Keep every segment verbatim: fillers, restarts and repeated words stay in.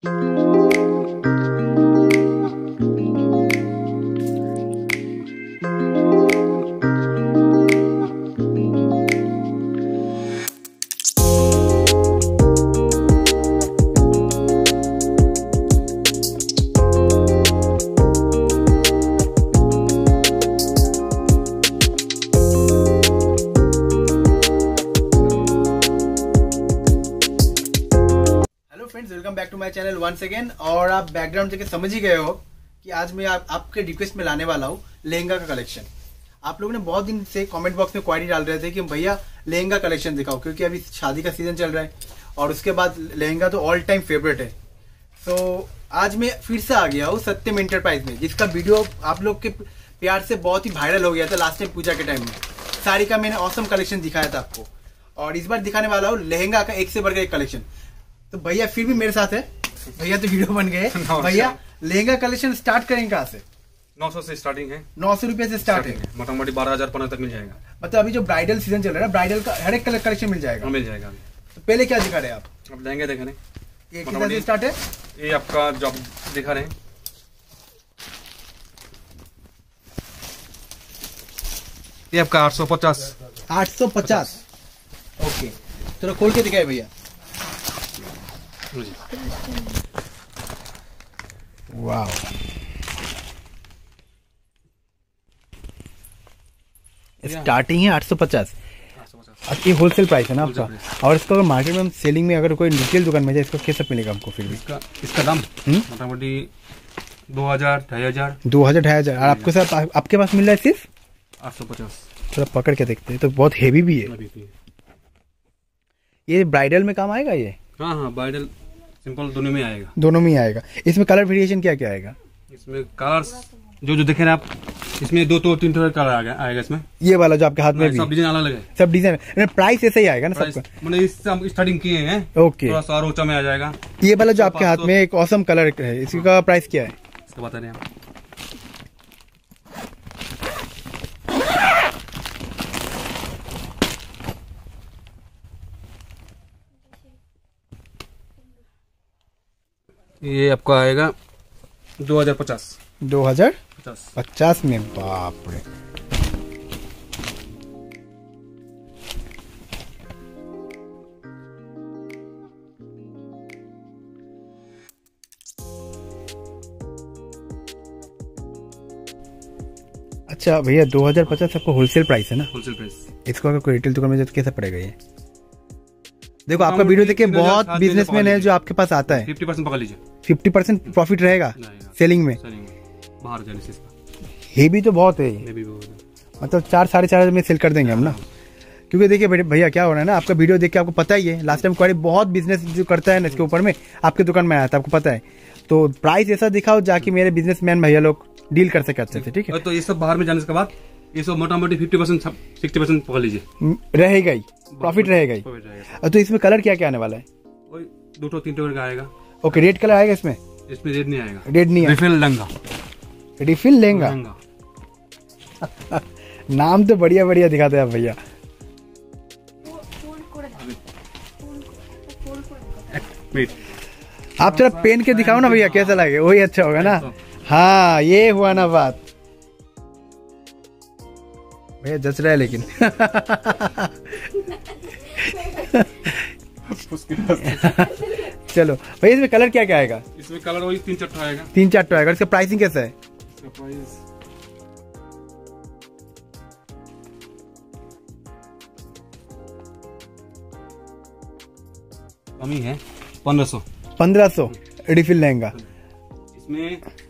Welcome back to my channel once again. और आप background देख समझ ही गए हो कि आज मैं आप, आपके रिक्वेस्ट में लाने वाला हूँ लहंगा का कलेक्शन। आप लोगों ने बहुत दिन से कमेंट बॉक्स में क्वारी डाल रहे थे कि भैया लहंगा कलेक्शन दिखाओ, क्योंकि अभी शादी का सीजन चल रहा है और उसके बाद लहंगा तो ऑल टाइम फेवरेट है। तो आज मैं फिर से आ गया हूँ सत्यम एंटरप्राइज में, जिसका वीडियो आप लोग के प्यार से बहुत ही वायरल हो गया था लास्ट टाइम पूजा के टाइम में। साड़ी का मैंने ऑसम कलेक्शन दिखाया था आपको, और इस बार दिखाने वाला हूँ लहंगा का एक से बढ़कर एक कलेक्शन। तो भैया फिर भी मेरे साथ है, भैया तो वीडियो बन गए। भैया लहंगा कलेक्शन स्टार्ट करेंगे कहाँ से? नौ सौ से स्टार्टिंग है। नौ सौ रुपए से स्टार्ट है, मोटा मोटी बारह हजार पंद्रह तक मिल जाएगा। मतलब अभी जो ब्राइडल सीजन चल रहा है ना, ब्राइडल का हर एक कलर कलेक्शन मिल जाएगा। मिल जाएगा। तो पहले क्या दिखा रहे हैं आप? अब लहंगे देख रहे ये कितना से स्टार्ट है? ये आपका जॉब दिखा रहे हैं, ये आपका आठ सौ पचास। आठ सौ पचास ओके, चलो खोल के दिखाए भैया। वाह, स्टार्टिंग है आठ सौ पचास। ये होलसेल प्राइस है ना आपका? और इसका अगर मार्केट में हम सेलिंग में अगर कोई रिटेल दुकान में जाए, इसका कैसा मिलेगा हमको? फिर भी इसका इसका दाम मोटा मोटी दो हजार ढाई हजार दो हजार ढाई हजार और आपके साथ आ, आपके पास मिल रहा है सिर्फ आठ सौ पचास। थोड़ा पकड़ के देखते हैं, तो बहुत हेवी भी है। ये ब्राइडल में काम आएगा ये? हाँ हाँ, ब्राइडल सिंपल दोनों में आएगा। दोनों में आएगा। इसमें कलर वेरिएशन क्या क्या आएगा? इसमें कलर्स जो जो देखे आप, इसमें दो तो तीन कलर आएगा आएगा इसमें। ये वाला जो आपके हाथ में भी सब डिजाइन अलग है, सब डिजाइन। प्राइस ऐसे ही आएगा ना सबका? मतलब इससे स्टार्टिंग किए हैं। ओके, थोड़ा सा और ऊंचा में आ जाएगा। ये वाला जो आपके हाथ में एक ऑसम कलर है, इसका प्राइस क्या है? इसका बता रहे हैं। ये आपका आएगा दो हजार पचास। दो हजार पचास पचास में? बाप रे। अच्छा भैया, दो हजार पचास आपको होलसेल प्राइस है ना? Wholesale price. इसको अगर कोई रिटेल दुकान में जाए तो कैसा पड़ेगा ये? देखो आपका वीडियो देख के बहुत बिजनेसमैन है जो आपके पास आता है। फिफ्टी परसेंट पकड़ लीजिए। फिफ्टी परसेंट प्रॉफिट रहेगा सेलिंग में? बाहर जाने से ये भी तो बहुत है, मतलब चार साढ़े चार हजार में सेल कर देंगे हम ना। क्योंकि देखिए भैया क्या हो रहा है ना, आपका वीडियो देख के आपको पता ही है, लास्ट टाइम क्वारी बहुत बिजनेस जो करता है ना इसके ऊपर में आपके दुकान में आया था, आपको पता है। तो प्राइस ऐसा दिखाओ जाके मेरे बिजनेसमैन भैया लोग डील कर सके अच्छे से, ठीक है? तो ये सब बाहर में जाने के बाद ये सब मोटा मोटी फिफ्टी परसेंट सिक्सटी परसेंट पकड़ लीजिए, रहेगा ही, प्रॉफिट रहेगा ही। तो इसमें कलर क्या क्या आने वाला है? दो तो तीन का आएगा। ओके, रेड कलर आएगा इसमें? इसमें रेड नहीं आएगा। रेड नहीं आएगा। रिफिल लहंगा। रिफिल लहंगा नाम तो बढ़िया बढ़िया दिखाते हैं आप भैया। आप जरा पेन के दिखाओ ना भैया, कैसा लगे, वही अच्छा होगा ना। हाँ, ये हुआ ना बात भैया, जच रहा है लेकिन चलो भैया, इसमें कलर क्या क्या आएगा? इसमें कलर वही तीन चार आएगा। तीन चार आएगा। इसका प्राइसिंग कैसा है? इसका प्राइस कमी है, पंद्रह सौ। पंद्रह सौ रिफिल लहंगा। इसमें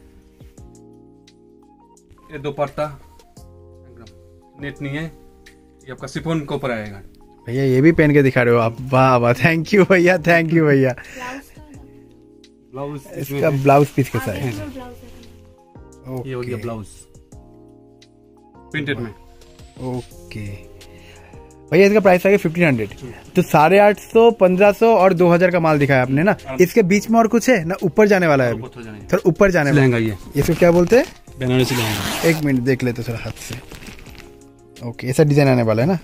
ये दुपट्टा नेट नहीं है, ये आपका सिफोन के ऊपर आएगा। भैया ये भी पहन के दिखा रहे हो आप, वाह वाह, थैंक यू भैया, थैंक यू भैया। ब्लाउज, इसका ब्लाउज पीस कैसा है? ये हो गया ब्लाउज प्रिंटेड में। ओके भैया, इसका प्राइस आ गया फिफ्टीन हंड्रेड। तो साढ़े आठ सौ, पंद्रह सौ और दो हजार का माल दिखाया आपने ना। इसके बीच में और कुछ है ना? ऊपर जाने वाला है, थोड़ा ऊपर जाने वाला है। इसको क्या बोलते हैं? बनारसी लहंगा। एक मिनट देख लेते थोड़ा हाथ से। ओके, ऐसा डिजाइन आने वाला है ना।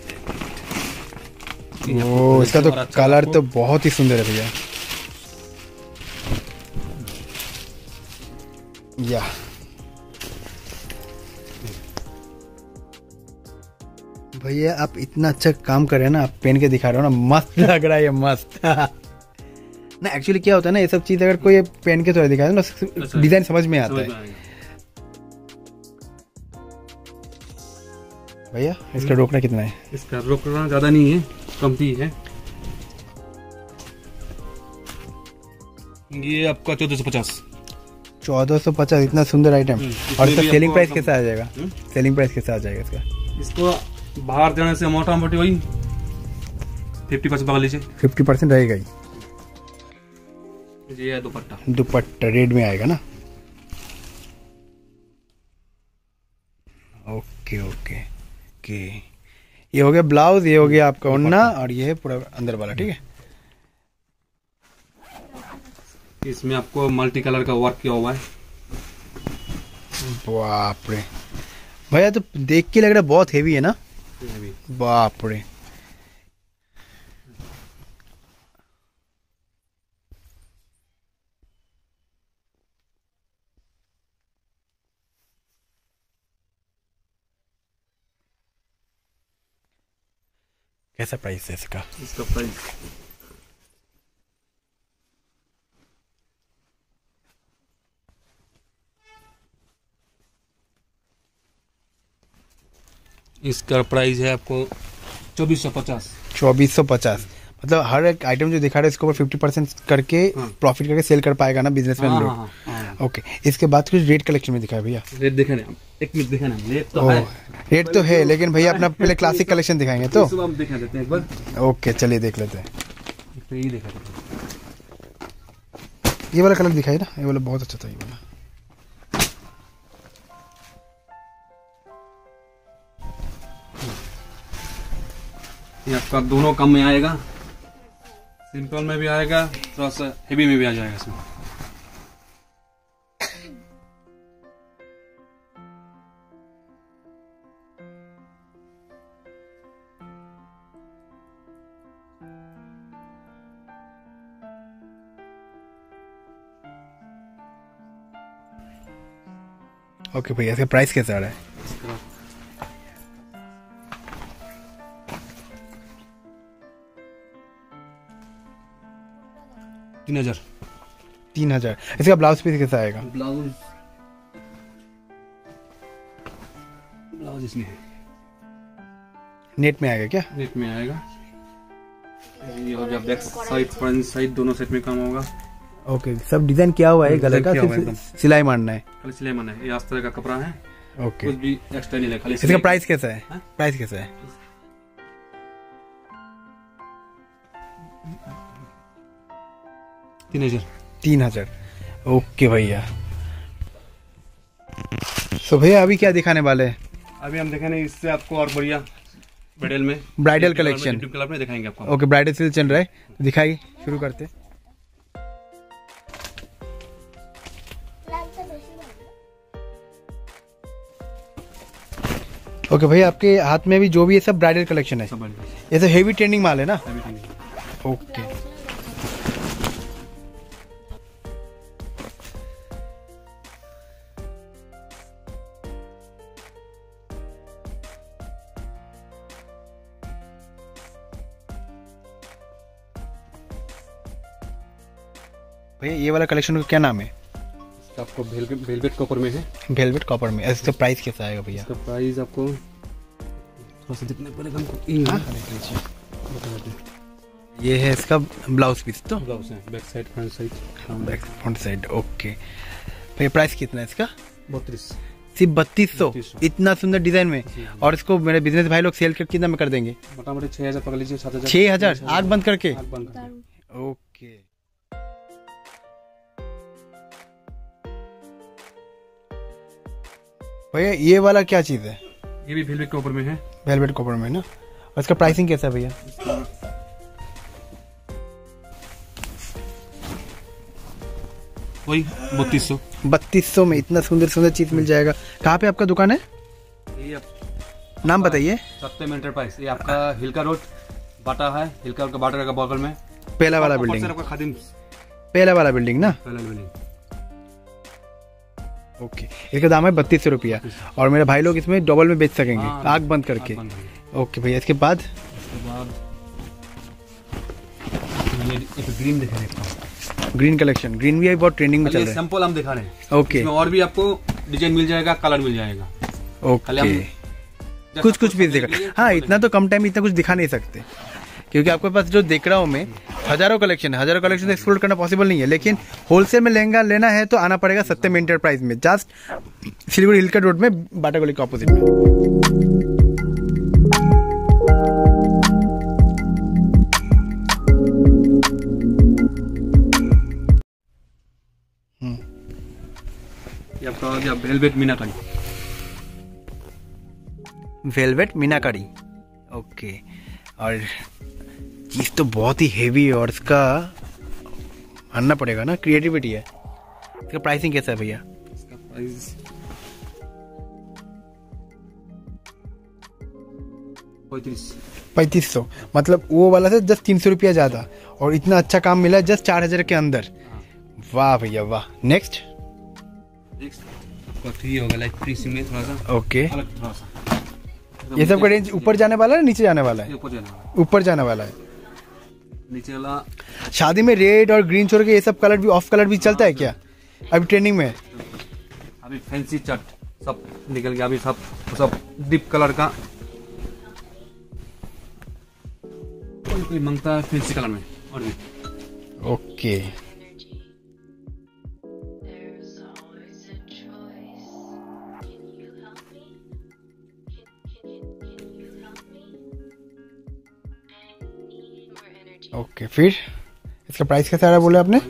ओ, इसका तो कलर तो बहुत ही सुंदर है भैया। या भैया आप इतना अच्छा काम कर रहे हैं ना, आप पहन के दिखा रहे हो ना, मस्त लग रहा है ये, मस्त ना। एक्चुअली क्या होता है ना, ये सब चीज अगर कोई पहन के थोड़ा दिखाए ना, डिजाइन समझ में आता है भैया। इसका रोकना कितना है? इसका रोकना ज्यादा नहीं है, कमती है। ये आपका चौदह सौ पचास। चौदह सौ पचास, इतना सुंदर आइटम। और इसका सेलिंग प्राइस कैसा आ जाएगा? सेलिंग प्राइस कैसा आ जाएगा इसका? इसको बाहर जाने से मोटा मोटी वही फिफ्टी परसेंट पकड़ लीजिए। फिफ्टी परसेंट रहेगा ही। ये है दुपट्टा। दुपट्टा रेड में आएगा ना? Okay okay okay. ये हो गया ब्लाउज, ये हो गया आपका ओढ़ना, और ये है पूरा अंदर वाला, ठीक है। इसमें आपको मल्टी कलर का वर्क किया हुआ है। बाप रे भैया, तो देख के लग रहा है बहुत हेवी है ना? बाप रे। कैसा प्राइस है इसका? इसका प्राइस इसका प्राइस है आपको चौबीस सौ पचास। चौबीस सौ पचास मतलब हर एक आइटम जो दिखा रहे हैं इसके ऊपर फिफ्टी परसेंट करके प्रॉफिट करके सेल कर पाएगा ना बिजनेसमैन हाँ, लोग। हाँ, हाँ। ओके, इसके बाद कुछ रेट कलेक्शन में दिखाया भैया। रेट दिखा ना, एक मिनट दिखा ना, रेट तो है। रेट तो है, लेकिन भैया अपना पहले क्लासिक कलेक्शन दिखाएंगे तो हम दिखा देते हैं एक बार। ओके चलिए देख लेते हैं। तो ये दिखा देते हैं। ये वाला कलर दिखाई ना, ये वाला बहुत अच्छा था। ये वाला ये आपका दोनों कम में आएगा, सिंपल में भी आएगा, थोड़ा सा हेवी में भी आ जाएगा इसमें। ओके भैया, इसका प्राइस कैसा आ रहा है? तीन हजार। तीन हजार। इसका ब्लाउज पीस कैसा आएगा? ब्लाउज ब्लाउज इसमें है, नेट में आएगा क्या? नेट में आएगा। ये हो गया बैक साइड फ्रंट साइड दोनों सेट में काम होगा। ओके, सब डिजाइन किया हुआ है गले का, सिर्फ सिलाई मारना है। खाली सिलाई मारना है। ये इस तरह का कपड़ा है। ओके, कुछ भी एक्स्ट्रा नहीं है, खाली। इसका प्राइस कैसा है? हा? प्राइस कैसा है? तीन हजार। तीन हजार। ओके भैया। सो भैया अभी क्या दिखाने वाले हैं? अभी हम दिखाने इससे आपको और बढ़िया ब्राइडल में, ब्राइडल कलेक्शन कलर में दिखाएंगे आपको। ओके, ब्राइडल सेल चल रहा है, दिखाइए, शुरू करते। ओके भैया, आपके हाथ में भी जो भी है सब ब्राइडल कलेक्शन है। ये तो हेवी ट्रेंडिंग माल है ना? ओके, भैया ये वाला कलेक्शन का क्या नाम है? आपको वेलवेट कॉपर में है। वेलवेट कॉपर में। इसका प्राइस कैसा आएगा भैया? इसका प्राइस आपको थोड़ा सा जितने पड़ेगा हमको। ये है इसका ब्लाउज पीस, तो ब्लाउज है, back side front side. Back front side. Okay भैया, प्राइस कितना है इसका? बत्तीस। सिर्फ बत्तीस सौ। इतना सुंदर डिजाइन में, और इसको मेरे बिजनेस भाई लोग सेल कर कितना में कर देंगे? मोटामोटी छह हजार पकड़ लीजिए। सात हजार। छह हजार आग बंद करके? आग बंद करके। ओके, भैया ये वाला क्या चीज है? ये भी वेलवेट कॉपर में है। वेलवेट कॉपर में ना। और इसका प्राइसिंग कैसा है भैया? वही बत्तीस सौ। बत्तीस सौ में इतना सुंदर सुंदर चीज मिल जाएगा। कहाँ पे आपका दुकान है? ये नाम बताइए। सत्यम एंटरप्राइज। ये आपका हिलका रोड बाटा है, हिलका रोड का बाटा का बगल में पहला वाला बिल्डिंग। आपका खादिम पहला वाला बिल्डिंग ना? पहला बिल्डिंग। ओके, इसका दाम है बत्तीस सौ रुपया और मेरे भाई लोग इसमें डबल में बेच सकेंगे हाँ, आग बंद करके। आग बंद करके। ओके भैया, इसके बाद उसके बाद ये एक ग्रीन दिखा रहे हैं, ग्रीन कलेक्शन, ग्रीन भी बहुत ट्रेंडिंग में चल रहा है। सैंपल हम दिखा रहे हैं। ओके, इसमें और भी आपको डिजाइन मिल जाएगा, कलर मिल जाएगा। ओके, कुछ कुछ पीस देखा। हाँ, इतना तो कम टाइम में इतना कुछ दिखा नहीं सकते क्योंकि आपके पास जो देख रहा हूँ मैं हजारों कलेक्शन है, हजारों कलेक्शन एक्सप्लोर करना पॉसिबल नहीं है, लेकिन होलसेल में लहंगा लेना है तो आना पड़ेगा सत्यम एंटरप्राइज में, जस्ट सिलीगुड़ी हिलकट रोड में, बाटा गली के ऑपोजिट में। ये आपका हो गया velvet meenakari. Velvet meenakari, okay. और चीज़ तो बहुत ही हेवी है और इसका मानना पड़ेगा ना, क्रिएटिविटी है। इसका प्राइसिंग कैसा है भैया? इसका प्राइस पैंतीस पैंतीस सौ, मतलब वो वाला से जस्ट तीन सौ रुपया ज़्यादा और इतना अच्छा काम मिला है जस्ट चार हज़ार के अंदर। वाह भैया वाह। नेक्स्ट थ्री होगा, लाइक थ्री में थोड़ा सा ओके। अलग थोड़ा सा। ये सब का रेंज ऊपर जाने वाला है नीचे जाने वाला है? ऊपर जाने वाला है। ऊपर जाने वाला है। नीचे वाला शादी में रेड और ग्रीन छोड़ के ये सब कलर भी, ऑफ कलर भी चलता है क्या अभी ट्रेंडिंग में? अभी फैंसी चट सब निकल गया, अभी सब सब डीप कलर का कोई कोई मांगता है फैंसी कलर में और भी। ओके, ओके okay, फिर इसका प्राइस कैसा रहा बोले आपने?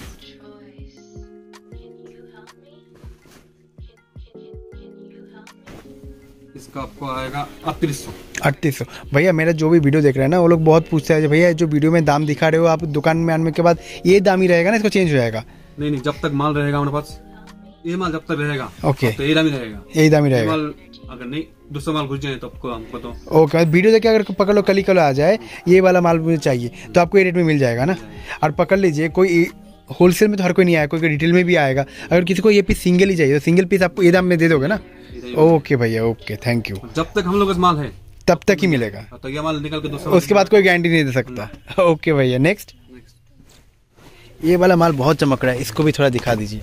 इसका आपको आएगा अड़तीस सौ। अड़तीस सौ। भैया मेरा जो भी वीडियो देख रहे हैं ना वो लोग बहुत पूछते हैं भैया जो वीडियो में दाम दिखा रहे हो आप दुकान में आने के बाद ये दाम ही रहेगा ना, इसको चेंज हो जाएगा? नहीं नहीं, जब तक माल रहेगा हमारे पास, ये माल जब तक रहेगा ओके तो ये दाम ही रहेगा, यही दाम ही रहेगा। अगर नहीं दूसरा माल घुस जाए तो आपको हमको तो ओके, वीडियो देख के अगर पकड़ लो कल ही कल आ जाए ये वाला माल मुझे चाहिए तो आपको ये रेट में मिल जाएगा ना। और पकड़ लीजिए कोई होलसेल में तो हर कोई नहीं आएगा, कोई रिटेल में भी आएगा, अगर किसी को ये पीस सिंगल ही चाहिए तो सिंगल पीस आपको ये दाम में दे दोगे ना? ओके भैया ओके, थैंक यू। जब तक हम लोग का माल है तब तक ही मिलेगा, तो ये माल निकल के दूसरा, उसके बाद कोई गारंटी नहीं दे सकता। ओके भैया नेक्स्ट, ये वाला माल बहुत चमक रहा है, इसको भी थोड़ा दिखा दीजिए।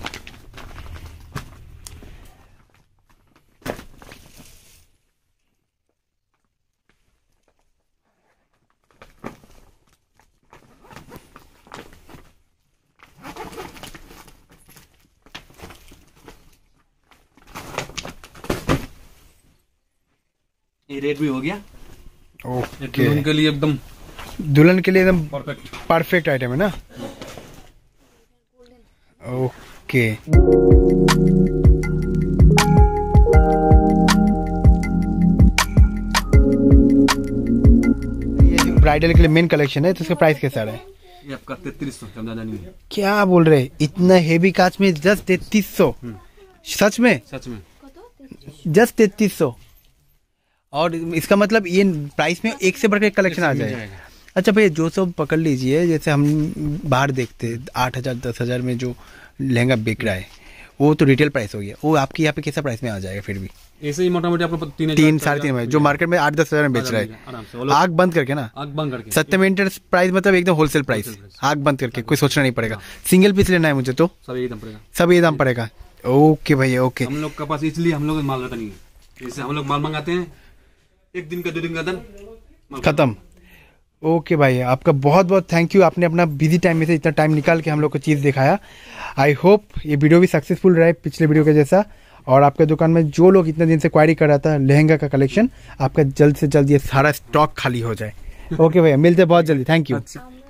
ये रेट भी हो गया। ओके, दुल्हन के लिए एकदम दुल्हन के लिए एकदम परफेक्ट परफेक्ट आइटम है ना। ओके, ये ब्राइडल के लिए मेन कलेक्शन है तो इसका प्राइस कैसा है? ये आपका तैतीस सौ, ज्यादा नहीं है। क्या बोल रहे, इतना हेवी कांच में जस्ट तैतीस सौ? सच में? सच में जस्ट तैतीस सौ। और इसका मतलब ये प्राइस में एक से बढ़कर एक कलेक्शन आ जाएगा। अच्छा भैया जो सब पकड़ लीजिए, जैसे हम बाहर देखते आठ हजार दस हजार में जो लहंगा बिक रहा है वो तो रिटेल प्राइस हो गया, वो आपके यहाँ पे कैसा प्राइस में आ जाएगा? फिर भी ऐसे ही मोटा मोटी आपको तीन तीन साढ़े तीन में जो मार्केट में आठ दस हजार में बेच रहा है, आग बंद करके ना, आग बंद करके। सत्यम एंटरप्राइज मतलब एकदम होलसेल प्राइस, आग बंद करके, कोई सोचना नहीं पड़ेगा। सिंगल पीस लेना है मुझे तो सब यही दाम पड़ेगा, सब ये दाम पड़ेगा। ओके भैया ओके। हम लोग के पास इसलिए हम लोग माल रहता नहीं है, जैसे हम लोग माल मंगाते हैं एक दिन का दो दिन का दिन खत्म। ओके भाई, आपका बहुत बहुत थैंक यू, आपने अपना बिजी टाइम में से इतना टाइम निकाल के हम लोग को चीज़ दिखाया। आई होप ये वीडियो भी सक्सेसफुल रहे पिछले वीडियो के जैसा, और आपके दुकान में जो लोग इतने दिन से क्वारी कर रहा था लहंगा का कलेक्शन, आपका जल्द से जल्द ये सारा स्टॉक खाली हो जाए। ओके भैया, मिलते बहुत जल्दी, थैंक यू।